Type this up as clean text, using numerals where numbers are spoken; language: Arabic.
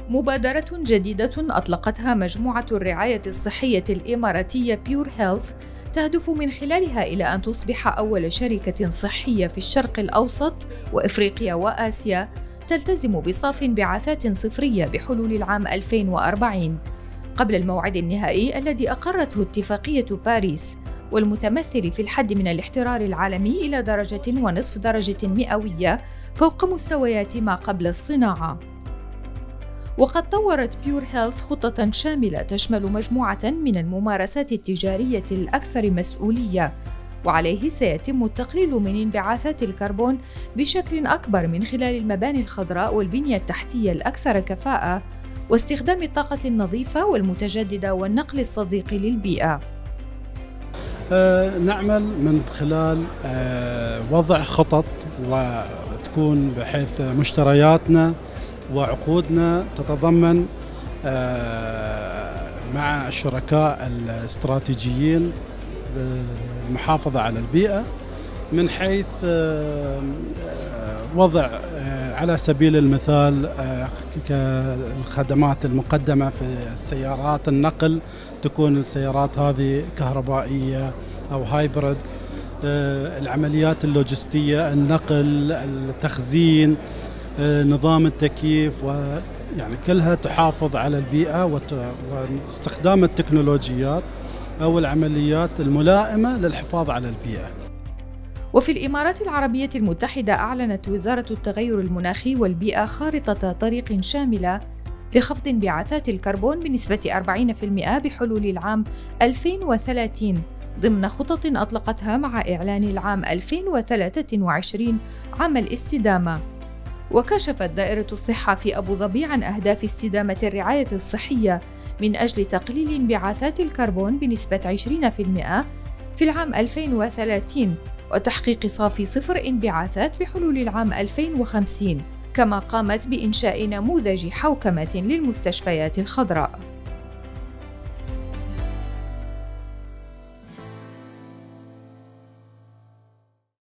مبادرة جديدة أطلقتها مجموعة الرعاية الصحية الإماراتية بيور هيلث تهدف من خلالها إلى أن تصبح أول شركة صحية في الشرق الأوسط وإفريقيا وآسيا تلتزم بصافٍ انبعاثات صفرية بحلول العام 2040 قبل الموعد النهائي الذي أقرته اتفاقية باريس، والمتمثل في الحد من الاحترار العالمي إلى 1.5 درجة مئوية فوق مستويات ما قبل الصناعة. وقد طورت بيور هيلث خطة شاملة تشمل مجموعة من الممارسات التجارية الأكثر مسؤولية، وعليه سيتم التقليل من انبعاثات الكربون بشكل أكبر من خلال المباني الخضراء والبنية التحتية الأكثر كفاءة واستخدام الطاقة النظيفة والمتجددة والنقل الصديق للبيئة. نعمل من خلال وضع خطط وتكون بحيث مشترياتنا وعقودنا تتضمن مع الشركاء الاستراتيجيين المحافظة على البيئة من حيث وضع على سبيل المثال الخدمات المقدمة في السيارات النقل، تكون السيارات هذه كهربائية أو هايبرد، العمليات اللوجستية، النقل، التخزين، نظام التكييف، ويعني كلها تحافظ على البيئة واستخدام التكنولوجيات أو العمليات الملائمة للحفاظ على البيئة. وفي الإمارات العربية المتحدة أعلنت وزارة التغير المناخي والبيئة خارطة طريق شاملة لخفض انبعاثات الكربون بنسبة 40% بحلول العام 2030 ضمن خطط أطلقتها مع إعلان العام 2023 عام الاستدامة. وكشفت دائرة الصحة في أبو ظبي عن أهداف استدامة الرعاية الصحية من أجل تقليل انبعاثات الكربون بنسبة 20% في العام 2030 وتحقيق صافي صفر انبعاثات بحلول العام 2050، كما قامت بإنشاء نموذج حوكمة للمستشفيات الخضراء.